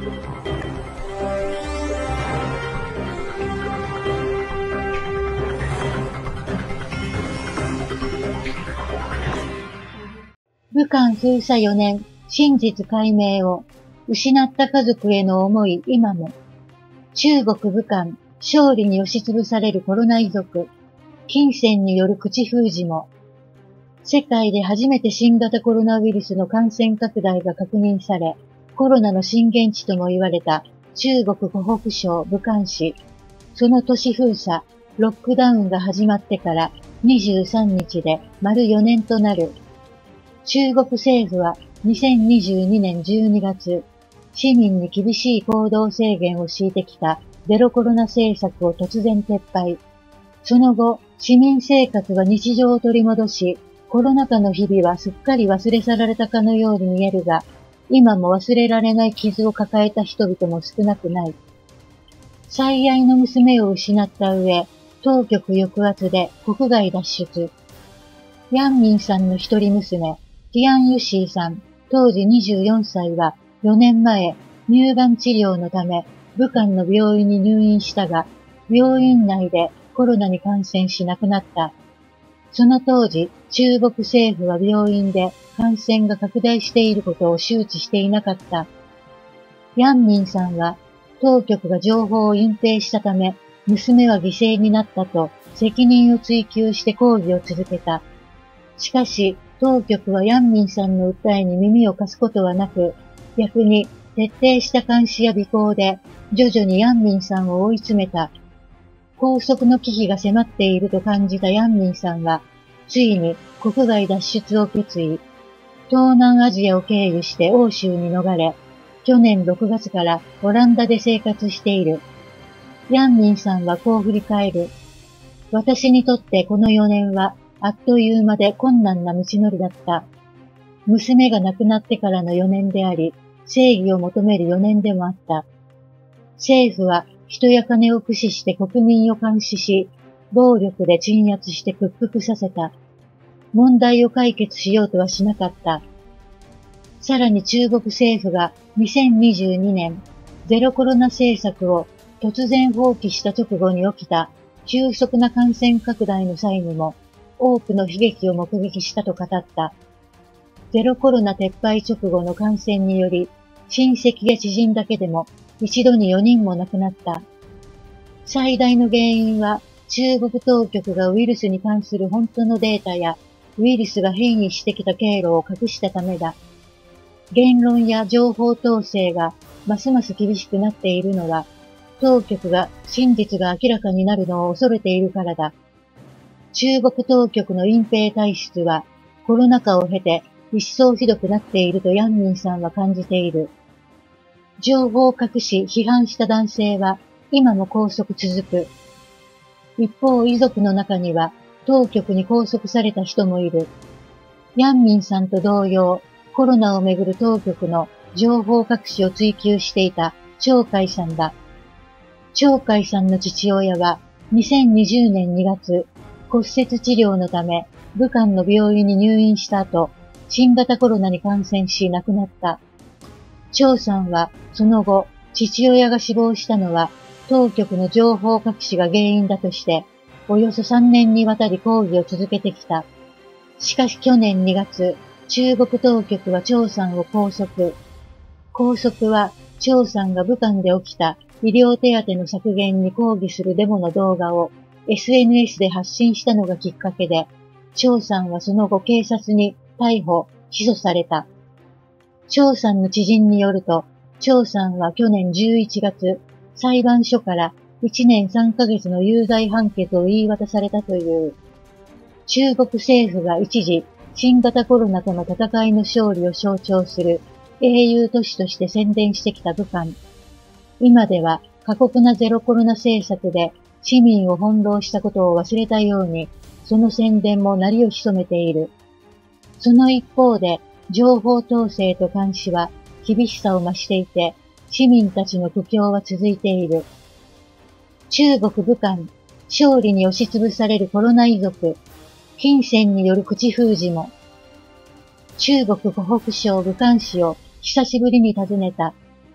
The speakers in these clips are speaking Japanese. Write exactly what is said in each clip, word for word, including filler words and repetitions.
武漢封鎖よねん、真実解明を、失った家族への思い今も。中国武漢、勝利に押しつぶされるコロナ遺族、金銭による口封じも。世界で初めて新型コロナウイルスの感染拡大が確認され、コロナの震源地とも言われた中国湖北省武漢市。その都市封鎖、ロックダウンが始まってからにじゅうさんにちで丸よねんとなる。中国政府はにせんにじゅうにねんじゅうにがつ、市民に厳しい行動制限を敷いてきたゼロコロナ政策を突然撤廃。その後、市民生活は日常を取り戻し、コロナ禍の日々はすっかり忘れ去られたかのように見えるが、今も忘れられない傷を抱えた人々も少なくない。最愛の娘を失った上、当局抑圧で国外脱出。ヤンミンさんの一人娘、ティアン・ユシーさん、当時にじゅうよんさいはよねんまえ、乳がん治療のため、武漢の病院に入院したが、病院内でコロナに感染し亡くなった。その当時、中国政府は病院で感染が拡大していることを周知していなかった。ヤンミンさんは、当局が情報を隠蔽したため、娘は犠牲になったと責任を追及して抗議を続けた。しかし、当局はヤンミンさんの訴えに耳を貸すことはなく、逆に徹底した監視や尾行で、徐々にヤンミンさんを追い詰めた。拘束の危機が迫っていると感じたヤンミンさんは、ついに国外脱出を決意。東南アジアを経由して欧州に逃れ、去年ろくがつからオランダで生活している。ヤンミンさんはこう振り返る。私にとってこのよねんはあっという間で困難な道のりだった。娘が亡くなってからのよねんであり、正義を求めるよねんでもあった。政府は人や金を駆使して国民を監視し、暴力で鎮圧して屈服させた。問題を解決しようとはしなかった。さらに中国政府がにせんにじゅうにねん、ゼロコロナ政策を突然放棄した直後に起きた急速な感染拡大の際にも多くの悲劇を目撃したと語った。ゼロコロナ撤廃直後の感染により、親戚や知人だけでも一度によにんも亡くなった。最大の原因は中国当局がウイルスに関する本当のデータやウイルスが変異してきた経路を隠したためだ。言論や情報統制がますます厳しくなっているのは、当局が真実が明らかになるのを恐れているからだ。中国当局の隠蔽体質はコロナ禍を経て一層ひどくなっているとヤンミンさんは感じている。情報を隠し批判した男性は今も拘束続く。一方、遺族の中には当局に拘束された人もいる。ヤンミンさんと同様、コロナをめぐる当局の情報隠しを追求していた張海さんだ。張海さんの父親はにせんにじゅうねんにがつ、骨折治療のため武漢の病院に入院した後、新型コロナに感染し亡くなった。張さんはその後、父親が死亡したのは当局の情報隠しが原因だとして、およそさんねんにわたり抗議を続けてきた。しかし去年にがつ、中国当局は張さんを拘束。拘束は張さんが武漢で起きた医療手当の削減に抗議するデモの動画を エスエヌエス で発信したのがきっかけで、張さんはその後警察に逮捕、起訴された。張さんの知人によると、張さんは去年じゅういちがつ、裁判所からいちねんさんかげつの有罪判決を言い渡されたという。中国政府が一時、新型コロナとの戦いの勝利を象徴する英雄都市として宣伝してきた武漢。今では過酷なゼロコロナ政策で市民を翻弄したことを忘れたように、その宣伝も鳴りを潜めている。その一方で、情報統制と監視は厳しさを増していて、市民たちの苦境は続いている。中国武漢、勝利に押しつぶされるコロナ遺族、金銭による口封じも。中国湖北省武漢市を久しぶりに訪ねた。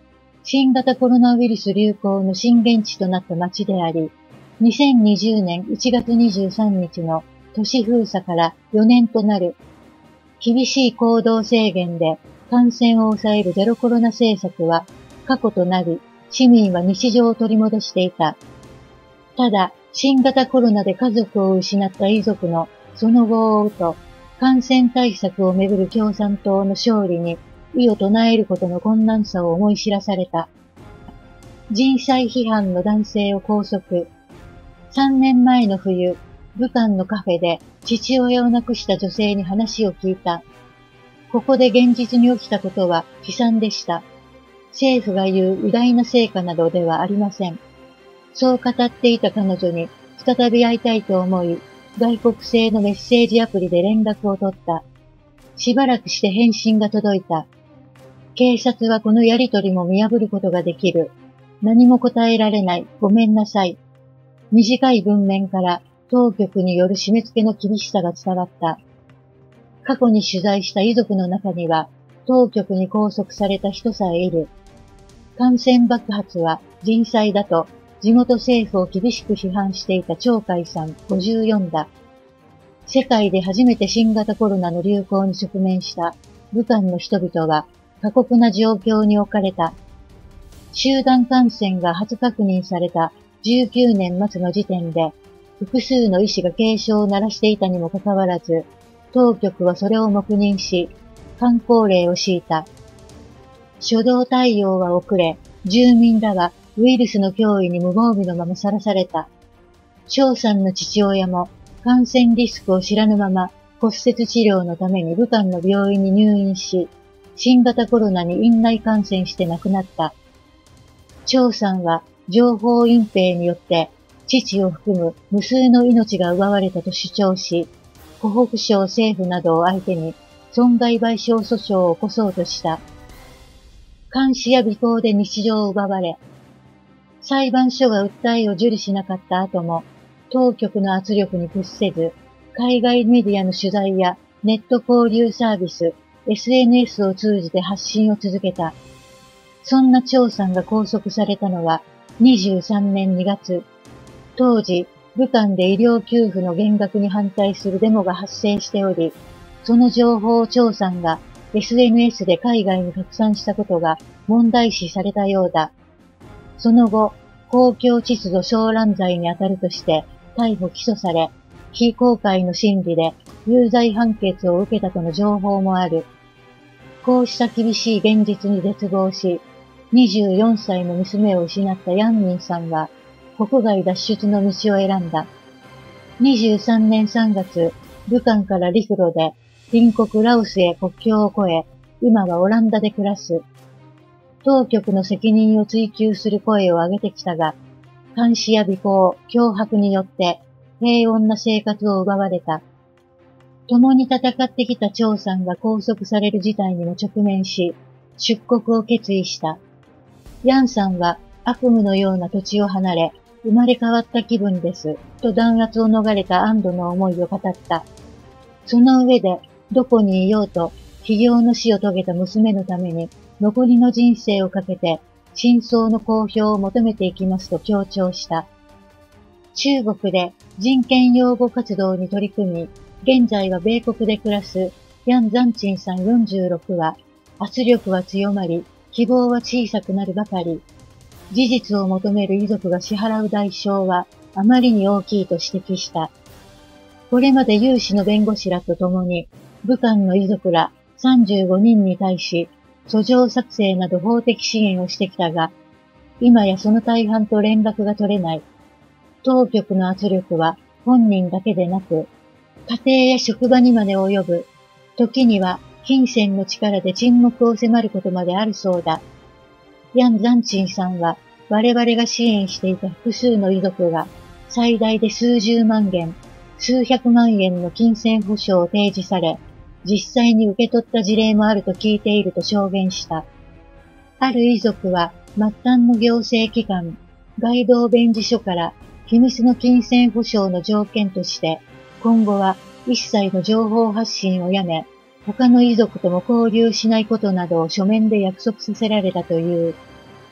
新型コロナウイルス流行の震源地となった町であり、にせんにじゅうねんいちがつにじゅうさんにちの都市封鎖からよねんとなる。厳しい行動制限で感染を抑えるゼロコロナ政策は過去となり、市民は日常を取り戻していた。ただ、新型コロナで家族を失った遺族のその後を追うと、感染対策をめぐる共産党の勝利に異を唱えることの困難さを思い知らされた。人災批判の男性を拘束。さんねんまえの冬、武漢のカフェで父親を亡くした女性に話を聞いた。ここで現実に起きたことは悲惨でした。政府が言う偉大な成果などではありません。そう語っていた彼女に再び会いたいと思い、外国製のメッセージアプリで連絡を取った。しばらくして返信が届いた。警察はこのやりとりも見破ることができる。何も答えられない。ごめんなさい。短い文面から当局による締め付けの厳しさが伝わった。過去に取材した遺族の中には、当局に拘束された人さえいる。感染爆発は人災だと地元政府を厳しく批判していた張海さんごじゅうよんだ。世界で初めて新型コロナの流行に直面した武漢の人々は過酷な状況に置かれた。集団感染が初確認されたじゅうきゅうねん末の時点で複数の医師が警鐘を鳴らしていたにもかかわらず、当局はそれを黙認し、箝口令を敷いた。初動対応は遅れ、住民らはウイルスの脅威に無防備のままさらされた。張さんの父親も感染リスクを知らぬまま骨折治療のために武漢の病院に入院し、新型コロナに院内感染して亡くなった。張さんは情報隠蔽によって父を含む無数の命が奪われたと主張し、湖北省政府などを相手に損害賠償訴訟を起こそうとした。監視や尾行で日常を奪われ、裁判所が訴えを受理しなかった後も、当局の圧力に屈せず、海外メディアの取材やネット交流サービス、エスエヌエス を通じて発信を続けた。そんな張さんが拘束されたのはにじゅうさんねんにがつ。当時、武漢で医療給付の減額に反対するデモが発生しており、その情報を張さんが エスエヌエス で海外に拡散したことが問題視されたようだ。その後、公共秩序騒乱罪に当たるとして逮捕起訴され、非公開の審理で有罪判決を受けたとの情報もある。こうした厳しい現実に絶望し、にじゅうよんさいの娘を失ったヤンミンさんは国外脱出の道を選んだ。にじゅうさんねんさんがつ、武漢から陸路で隣国ラオスへ国境を越え、今はオランダで暮らす。当局の責任を追及する声を上げてきたが、監視や尾行、脅迫によって平穏な生活を奪われた。共に戦ってきた張さんが拘束される事態にも直面し、出国を決意した。ヤンさんは悪夢のような土地を離れ、生まれ変わった気分です、と弾圧を逃れた安堵の思いを語った。その上で、どこにいようと、非業の死を遂げた娘のために、残りの人生をかけて、真相の公表を求めていきますと強調した。中国で人権擁護活動に取り組み、現在は米国で暮らすヤン・ザンチンさんよんじゅうろくは、圧力は強まり、希望は小さくなるばかり。事実を求める遺族が支払う代償はあまりに大きいと指摘した。これまで有志の弁護士らと共に、武漢の遺族らさんじゅうごにんに対し、訴状作成など法的支援をしてきたが、今やその大半と連絡が取れない。当局の圧力は本人だけでなく、家庭や職場にまで及ぶ。時には金銭の力で沈黙を迫ることまであるそうだ。ヤン・ザンチンさんは我々が支援していた複数の遺族が最大で数十万元、数百万円の金銭保証を提示され、実際に受け取った事例もあると聞いていると証言した。ある遺族は末端の行政機関、街道弁事所から秘密の金銭保証の条件として、今後は一切の情報発信をやめ、他の遺族とも交流しないことなどを書面で約束させられたという。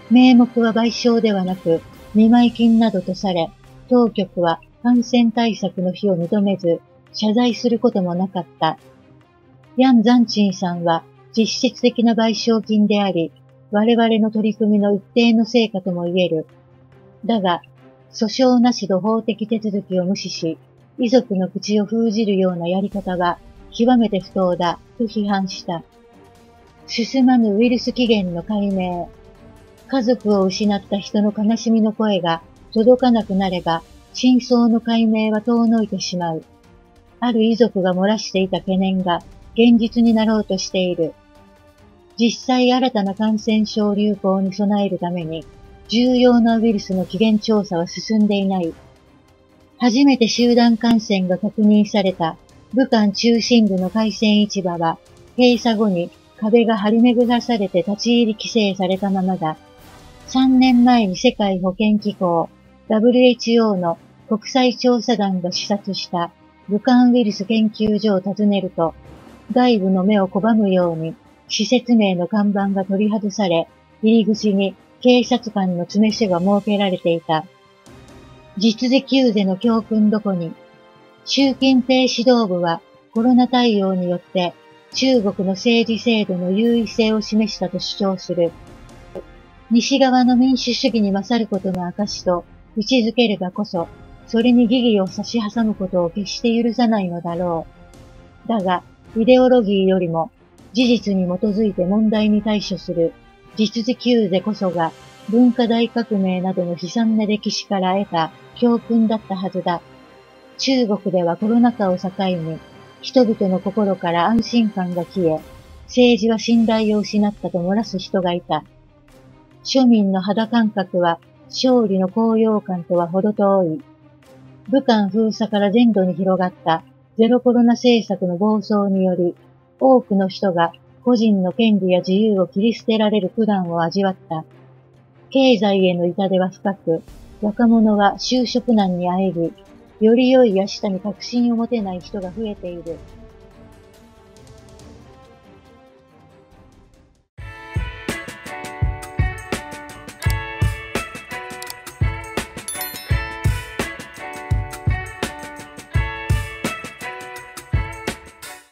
名目は賠償ではなく、見舞金などとされ、当局は感染対策の非を認めず、謝罪することもなかった。ヤン・ザンチンさんは実質的な賠償金であり、我々の取り組みの一定の成果とも言える。だが、訴訟なしの法的手続きを無視し、遺族の口を封じるようなやり方は極めて不当だと批判した。進まぬウイルス起源の解明。家族を失った人の悲しみの声が届かなくなれば、真相の解明は遠のいてしまう。ある遺族が漏らしていた懸念が現実になろうとしている。実際新たな感染症流行に備えるために、重要なウイルスの起源調査は進んでいない。初めて集団感染が確認された武漢中心部の海鮮市場は、閉鎖後に壁が張り巡らされて立ち入り規制されたままだ。さんねんまえに世界保健機構 ダブリューエイチオー の国際調査団が視察した武漢ウイルス研究所を訪ねると、外部の目を拒むように施設名の看板が取り外され、入り口に警察官の詰め所が設けられていた。実事求是の教訓どこに。習近平指導部はコロナ対応によって中国の政治制度の優位性を示したと主張する。西側の民主主義に勝ることの証と位置づければこそ、それに疑義を差し挟むことを決して許さないのだろう。だが、イデオロギーよりも事実に基づいて問題に対処する実事求是こそが文化大革命などの悲惨な歴史から得た教訓だったはずだ。中国ではコロナ禍を境に人々の心から安心感が消え、政治は信頼を失ったと漏らす人がいた。庶民の肌感覚は勝利の高揚感とは程遠い。武漢封鎖から全土に広がったゼロコロナ政策の暴走により、多くの人が個人の権利や自由を切り捨てられる苦難を味わった。経済への痛手は深く、若者は就職難にあえぎ、より良い明日に確信を持てない人が増えている。